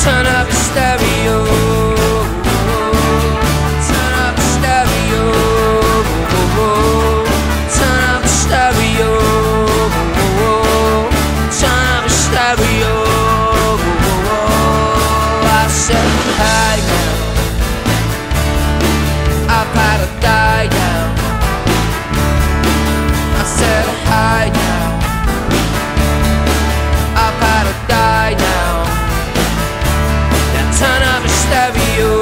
Turn up the stereo. Turn up the stereo. Turn up the stereo. Turn up the stereo. I said, hey now, I've had a die now. I said, hi now, I've had a die now. Now turn up the stereo.